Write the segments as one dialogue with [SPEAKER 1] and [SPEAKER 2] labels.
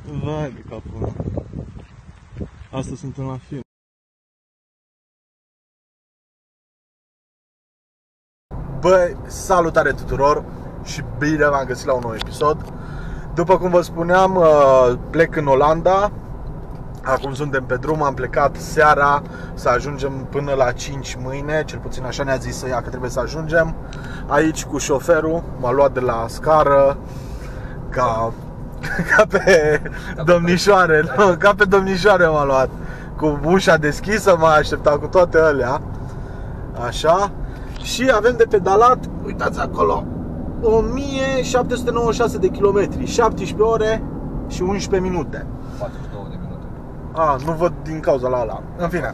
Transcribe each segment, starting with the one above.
[SPEAKER 1] Vai de capul meu. Asta suntem la film. Băi, salutare tuturor și bine v-am găsit la un nou episod. După cum vă spuneam, plec în Olanda. Acum suntem pe drum, am plecat seara să ajungem până la 5 mâine. Cel puțin așa ne-a zis ea că trebuie să ajungem. Aici cu șoferul, m-a luat de la scară ca pe domnișoare, nu, ca pe domnișoare m-a luat. Cu ușa deschisă, m-a așteptat cu toate alea. Așa. Și avem de pedalat, uitați acolo, 1796 de kilometri, 17 ore și 11 minute.
[SPEAKER 2] 42 de minute.
[SPEAKER 1] Nu văd din cauza la ala. În fine,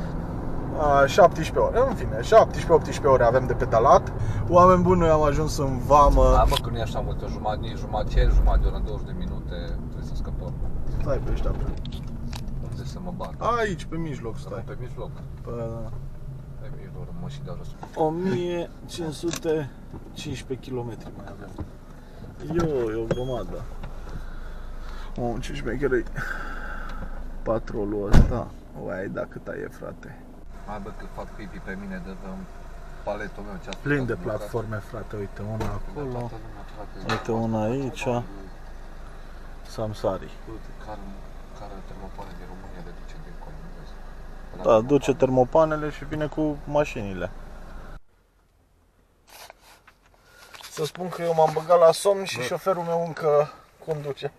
[SPEAKER 1] 17 ore, în fine, 17-18 ore avem de pedalat. Oameni buni, noi am ajuns în vamă.
[SPEAKER 2] Mă, că nu e așa mult, jumătate de oră, 20 de minute, trebuie să scăpăm.
[SPEAKER 1] Stai pe ăștia.
[SPEAKER 2] Unde să mă bat?
[SPEAKER 1] Aici, pe mijloc, stai.
[SPEAKER 2] Pe mijloc.
[SPEAKER 1] Pe
[SPEAKER 2] Rămân și dau jos.
[SPEAKER 1] 1515 km mai avem. E o grămadă. Ce șmecheră-i patrolul ăsta. Uai, da, cât e, frate.
[SPEAKER 2] Hai bă, că fac pipi pe mine de paletul meu.
[SPEAKER 1] Plin de platforme, frate, uite, una acolo. Uite, una aici. Samsari.
[SPEAKER 2] Uite, care termopoane din România le duce dincolo.
[SPEAKER 1] Da, duce termopanele și vine cu mașinile. Să spun că eu m-am băgat la somn și șoferul meu încă conduce.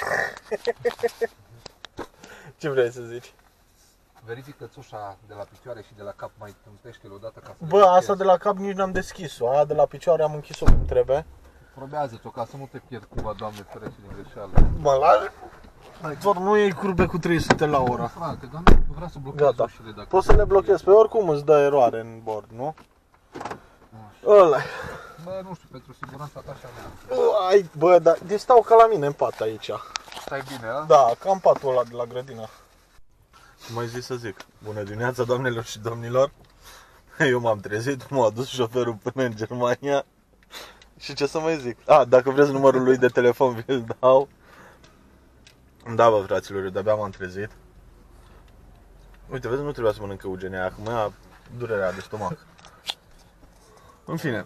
[SPEAKER 1] Ce vrei să zici?
[SPEAKER 2] Verifică-ți ușa de la picioare și de la cap, mai tâmpește-l odată ca să...
[SPEAKER 1] Bă, asta de la cap nici n-am deschis-o, aia de la picioare am închis-o cum trebuie.
[SPEAKER 2] Probează-ți-o ca să nu te pierd cumva, Doamne ferește din greșeală.
[SPEAKER 1] Mă lași? Doar nu iei curbe cu 300 la oră.
[SPEAKER 2] Frate, dar nu vreau să blochezi ușile dacă...
[SPEAKER 1] Poți să le blochezi, pe oricum îți dă eroare în bord, nu? Ăla.
[SPEAKER 2] Bă, nu știu, pentru siguranța ta așa mea.
[SPEAKER 1] Bă, dar deci stau ca la mine în pat aici.
[SPEAKER 2] Stai bine, a?
[SPEAKER 1] Da, cam patul ăla de la grădină. Ce mai zic să zic? Bună dimineața, doamnelor și domnilor. Eu m-am trezit, m-a adus șoferul până în Germania. Și ce să mai zic? Dacă vreți numărul lui de telefon, vi-l dau. Da, bă, fraților, eu de-abia m-am trezit. Uite, vezi, nu trebuia să mănânc Eugenia, acum ia durerea de stomac. În fine.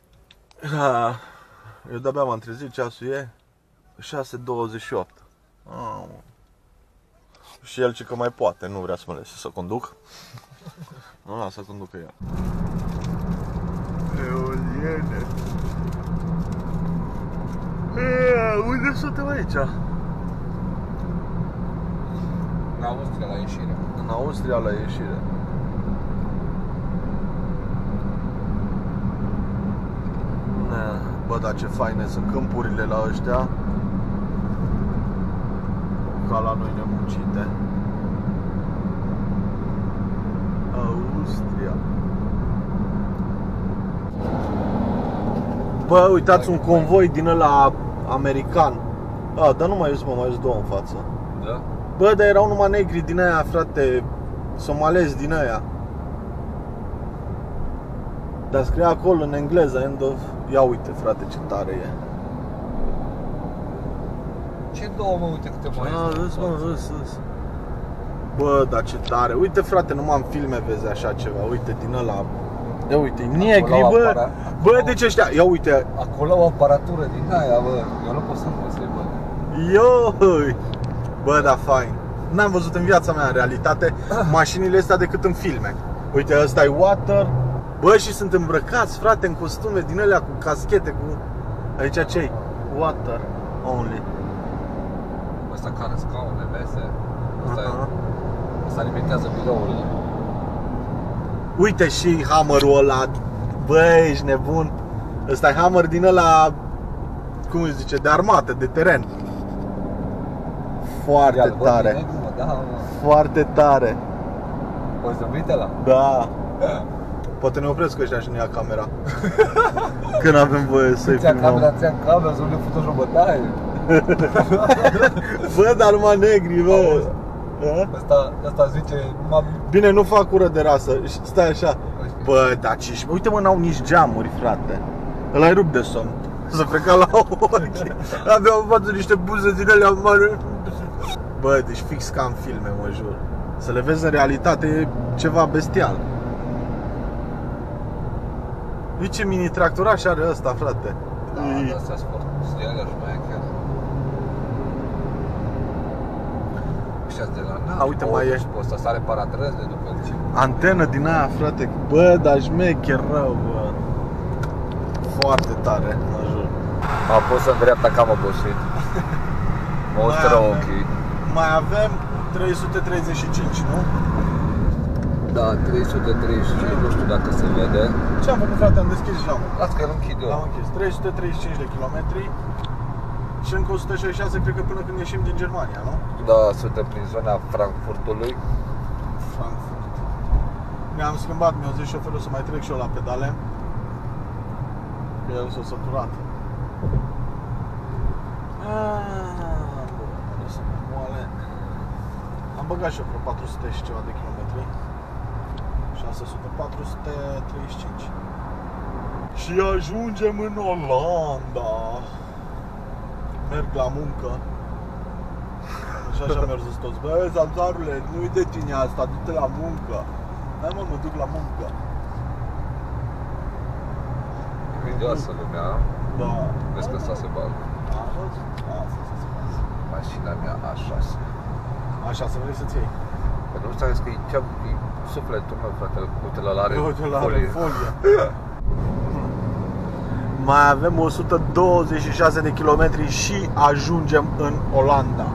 [SPEAKER 1] Eu de-abia m-am trezit, ceasul e 6:28. Și el ce că mai poate, nu vrea să mă lase să conduc. Nu, lasă să conducă el. Eoliene. Unde suntem aici?
[SPEAKER 2] În Austria la ieșire.
[SPEAKER 1] În Austria la ieșire. Bă, dar ce faine sunt câmpurile la ăștia. Ca la noi nemuncite. Austria. Bă, uitați un convoi din ăla american. Dar nu mai ies, mai ies două în față.
[SPEAKER 2] Da?
[SPEAKER 1] Bă, dar erau numai negri din aia, frate. Somalezi din aia. Dar scria acolo în engleză, end of... Ia uite, frate, ce tare e.
[SPEAKER 2] Ce două, mă, uite câte mai
[SPEAKER 1] râs, mă, râs. Bă, dar ce tare. Uite, frate, numai în filme vezi așa ceva. Uite, din ăla. Ia uite, negri, bă. Bă, deci ăștia, ia uite.
[SPEAKER 2] Acolo o aparatură din aia, bă. Eu nu pot să nu să-i văd.
[SPEAKER 1] Ioi. Bă, da, fain. N-am văzut în viața mea, în realitate, mașinile astea decât în filme. Uite, ăsta e water. Bă, și sunt îmbrăcați, frate, în costume din alea, cu caschete, cu... Aici ce-i? Water only.
[SPEAKER 2] Ăsta care scaune, mese. Asta alimentează birourile.
[SPEAKER 1] Uite și hammerul ăla. Bă, ești nebun. Ăsta e hammer din ăla, cum îi zice, de armată, de teren. Foarte tare.
[SPEAKER 2] Negru, mă, da, mă.
[SPEAKER 1] Foarte tare.
[SPEAKER 2] Poți zâmbite ăla?
[SPEAKER 1] Da. Poate ne opresc ăștia și ne ia camera. Că n-avem voie să-i filmăm.
[SPEAKER 2] Ți-am camera, să nu le fut o jumătate.
[SPEAKER 1] Bă, dar numai negri, bă.
[SPEAKER 2] Asta zice...
[SPEAKER 1] Bine, nu fac ură de rasă. Stai așa. Bă, da, ce... Uite, mă, n-au nici geamuri, frate. Ăla-i rupt de somn. să pleca la ochi. Aveau în față niște buze din alea mari. Bă, deci fix ca în filme, mă jur. Să le vezi în realitate e ceva bestial. Uite ce mini tractoraș are ăsta, frate.
[SPEAKER 2] Da, asta e sport. Stialea și mai chiar. Ăștia de la NAV.
[SPEAKER 1] Uite, mai e.
[SPEAKER 2] Pe ăsta s-a reparat răzle după ce.
[SPEAKER 1] Antenă din aia, frate. Bă, dar șmecher rău, bă. Foarte tare, mă jur.
[SPEAKER 2] M-a pus în dreapta cam obosit. Mă ustră ochii.
[SPEAKER 1] Mai avem 335, nu?
[SPEAKER 2] Da, 335, nu știu dacă se vede.
[SPEAKER 1] Ce am făcut, frate? Am deschis geamul.
[SPEAKER 2] Las că îl închid eu.
[SPEAKER 1] Am închis. 335 de kilometri și încă 166, cred că până când ieșim din Germania, nu?
[SPEAKER 2] Da, suntem prin zona Frankfurtului.
[SPEAKER 1] Frankfurt. Mi-am schimbat, mi-a zis șoferul să mai trec și eu la pedale. Că el s-a săturat. Am băgat și eu vreo 400 și ceva de kilometri. 600, 435. Și ajungem în Olanda. Merg la muncă. Și așa mi-au zis toți. Bă, Zanzarule, nu-i de tine asta, du-te la muncă. Hai mă, mă duc la muncă.
[SPEAKER 2] Invidioasă lumea.
[SPEAKER 1] Da.
[SPEAKER 2] Vezi că se bagă.
[SPEAKER 1] Am văzut? Asta se bagă.
[SPEAKER 2] Mașina mea A6.
[SPEAKER 1] Așa, să vrei să-ți iei.
[SPEAKER 2] Că nu știu că e sufletul meu, frate, uite-l ăla are
[SPEAKER 1] folie. Mai avem 126 de kilometri și ajungem în Olanda.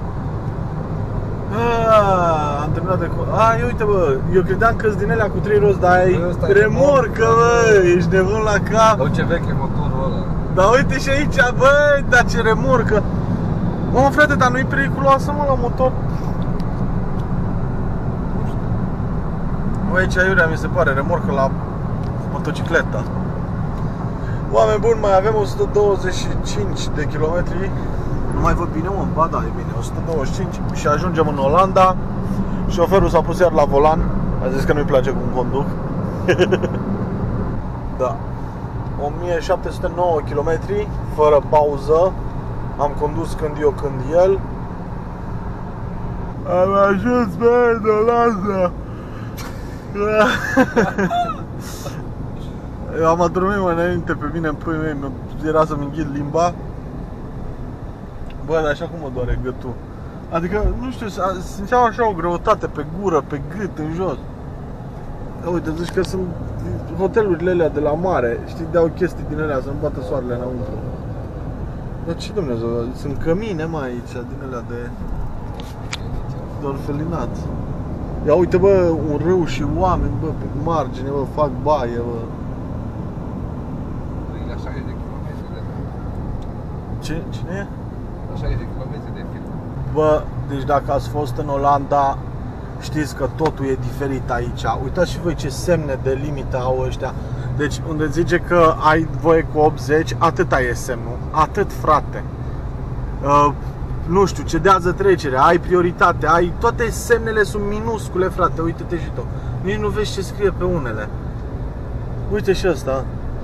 [SPEAKER 1] Am terminat de... uite bă, eu credeam că-s din alea cu 3 roți, dar ai remorcă, bă, ești nebun la cap.
[SPEAKER 2] Bă, ce veche motorul ăla.
[SPEAKER 1] Dar uite și aici, bă, dar ce remorcă. Mă, frate, dar nu-i periculoasă, mă, la motor? Bă, aici aiurea mi se pare, remorcă la motocicletă. Oameni buni, mai avem 125 de kilometri. Nu mai văd bine, mă? Ba da, e bine, 125 și ajungem în Olanda. Șoferul s-a pus iar la volan. A zis că nu-i place cum conduc. Da. 1709 km fără pauză. Am condus când eu, când el. Am ajuns, bă, în Olanda. Eu am adormit mai înainte pe mine, în puii mei, era să-mi înghid limba. Bă, dar așa cum mă doare gâtul. Adică, nu știu, simțeam așa o greutate pe gură, pe gât, în jos. Uite, zici că sunt hotelurile alea de la mare, știi, dau chestii din alea să-mi bată soarele înăuntru. Dar ce Dumnezeu, sunt cămine mai aici, din alea de orfelinat. Ia uite, bă, un râu și oameni, bă, pe margine, bă, fac baie, bă.
[SPEAKER 2] La 60 de kilometri de
[SPEAKER 1] Ce? Cine e?
[SPEAKER 2] La 60 de kilometri de film.
[SPEAKER 1] Bă, deci dacă ați fost în Olanda, știți că totul e diferit aici. Uitați și voi ce semne de limită au ăștia. Deci unde zice că ai voie cu 80, atâta e semnul. Atât, frate. Nu știu, cedează trecerea, ai prioritate, ai... Toate semnele sunt minuscule, frate, uite-te și tu. Nici nu vezi ce scrie pe unele. Uite și ăsta.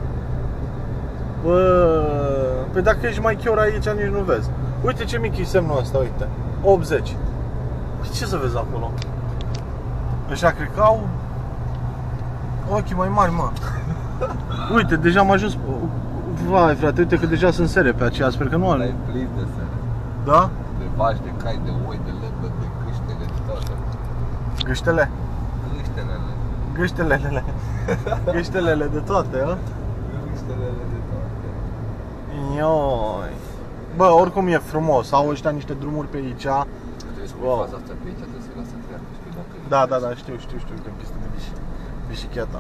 [SPEAKER 1] Bă, păi dacă ești mai chior aici, nici nu vezi. Uite ce mic e semnul ăsta, uite. 80. Ce să vezi acolo? Ăștia cred că au ochii mai mari, mă. Uite, deja am ajuns. Vai, frate, uite că deja sunt sere pe aceea, sper că nu am.
[SPEAKER 2] E plin de sere.
[SPEAKER 1] Da?
[SPEAKER 2] De vaci, de cai, de oi, de lebă, de câștele, de toate.
[SPEAKER 1] Gâștele?
[SPEAKER 2] Gâștelele.
[SPEAKER 1] Gâștelele. Gâștelele de toate, a?
[SPEAKER 2] Gâștelele de toate.
[SPEAKER 1] Ioi. Bă, oricum e frumos, au ăștia niște drumuri pe aici.
[SPEAKER 2] Trebuie să wow. Faza asta pe aici, trebuie să lasă treabă, știi, dacă...
[SPEAKER 1] Da, știu, că în pistă de bicicleta.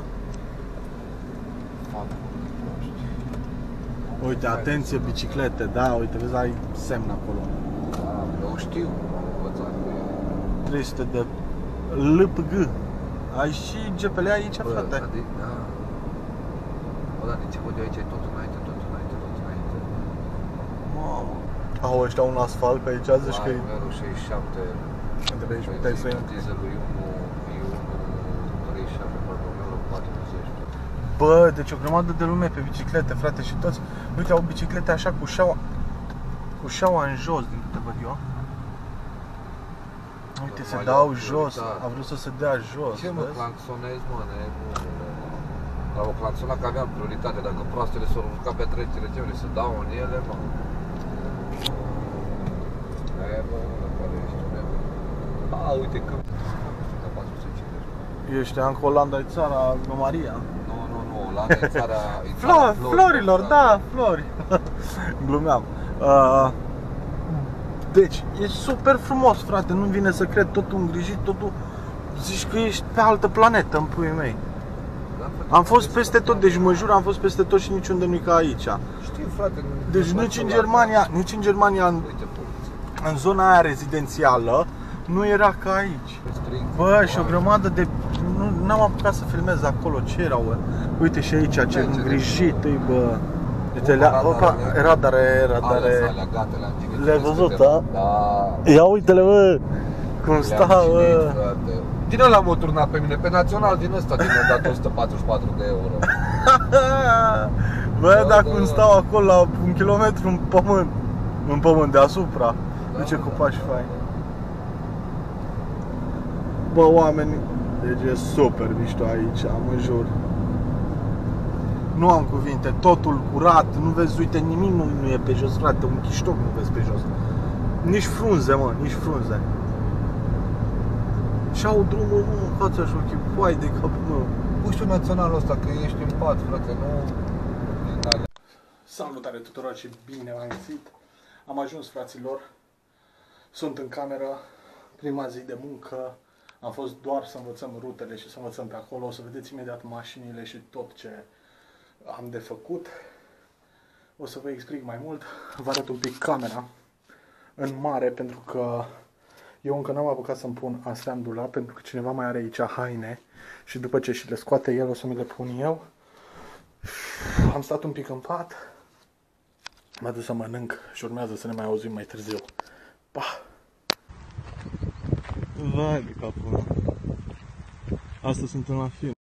[SPEAKER 1] Uite, atenție, biciclete, da, uite, vezi, ai semn acolo.
[SPEAKER 2] Eu știu, învățat cu el.
[SPEAKER 1] 300 de LPG. Ai și GPL aici, frate?
[SPEAKER 2] Da. Bă, dar de ce văd eu aici, tot înainte.
[SPEAKER 1] Mamă. Au ăștia un asfalt pe aici, zici că e...
[SPEAKER 2] Numerul 67.
[SPEAKER 1] Între aici puteai să...
[SPEAKER 2] Dieselul e 137, parcă 40.
[SPEAKER 1] Bă, deci o grămadă de lume pe biciclete, frate, și toți, uite, au biciclete așa cu șaua în jos, din câte văd eu. Uite, se
[SPEAKER 2] Normal,
[SPEAKER 1] dau
[SPEAKER 2] e o
[SPEAKER 1] jos,
[SPEAKER 2] prioritate.
[SPEAKER 1] a vrut să se dea jos.
[SPEAKER 2] Ce mă,
[SPEAKER 1] vezi?
[SPEAKER 2] claxonezi, mă, nebunule. L-au claxonat că aveam prioritate, dacă proastele s-au urcat pe trecere, ce vrei să dau în ele, mă? E, bă, mă, care ești un nebun. A, uite că... Că 450.
[SPEAKER 1] Eu știam că Olanda e țara lui Maria.
[SPEAKER 2] Nu, Olanda e țara... e țara
[SPEAKER 1] Florilor, da, flori. Glumeam. Deci, e super frumos, frate, nu vine să cred, totul îngrijit, totul... Zici că ești pe altă planetă, în puii mei. Am fost peste tot, deci mă jur, am fost peste tot și niciunde nu-i ca aici.
[SPEAKER 2] Știu, frate...
[SPEAKER 1] Deci nici în Germania, în zona aia rezidențială, nu era ca aici. Bă, și o grămadă de... N-am apucat să filmez acolo, ce erau, bă? Uite și aici, ce îngrijit e, bă. Uite, radare. Le-ai văzut, da?
[SPEAKER 2] Da.
[SPEAKER 1] Ia uite-le, bă, cum stau, bă.
[SPEAKER 2] Din ăla m-a turnat pe mine, pe național din ăsta, din mi-a dat 144 de euro.
[SPEAKER 1] Bă, dar cum stau acolo la 1 kilometru în pământ deasupra. Uite ce copaci faini. Bă, oameni, deci e super mișto aici, mă jur. Nu am cuvinte, totul curat, nu vezi, uite, nimic nu e pe jos, frate, un chiștoc nu vezi pe jos. Nici frunze, mă, nici frunze. Și au drumul, mă, în fața și ochii, foai de capul meu.
[SPEAKER 2] Puși tu naționalul ăsta, că ești în pat, frate, nu...
[SPEAKER 1] Salutare tuturor și bine v-am găsit. Am ajuns, fraților. Sunt în cameră, prima zi de muncă. Am fost doar să învățăm rutele și să învățăm pe acolo. O să vedeți imediat mașinile și tot ce am de făcut. O să vă explic mai mult. Vă arăt un pic camera în mare, pentru că eu încă n-am apucat să-mi pun astea în dulap, pentru că cineva mai are aici haine și după ce și le scoate el, o să mi le pun eu. Am stat un pic în pat, m-am dus să mănânc și urmează să ne mai auzim mai târziu. Pa! Vai de capul meu. Asta suntem la film.